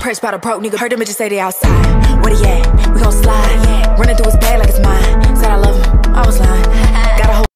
perched by the broke nigga. Heard them bitches say they outside. Where they at? We gon' slide. Running through a